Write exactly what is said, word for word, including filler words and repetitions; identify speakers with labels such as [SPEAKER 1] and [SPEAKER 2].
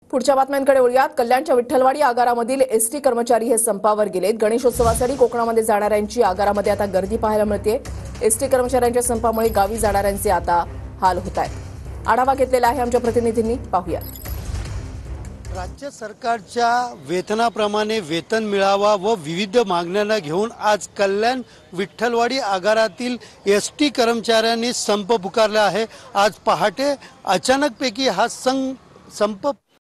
[SPEAKER 1] पुढच्या बातम्यांकडे वळूयात। कल्याणच्या विठ्ठलवाडी आगारामधील एसटी कर्मचारी हे संपावर गेलेत। गणेशोत्सवासाठी कोकणामध्ये जाणाऱ्यांची आगारामध्ये आता गर्दी पाहायला मिळते। एसटी कर्मचाऱ्यांच्या संपामुळे गावी जाणाऱ्यांचे आता हाल होत आहेत। आढावा घेतलेला आहे आमच्या प्रतिनिधींनी, पाहूया।
[SPEAKER 2] राज्य सरकारच्या वेतनाप्रमाणे वेतन मिळावा व विविध मागण्यांना घेऊन आज कल्याण विठ्ठलवाडी आगारातील एसटी कर्मचाऱ्यांनी संप पुकारला आहे। आज पहाटे अचानकपैकी हा संप संप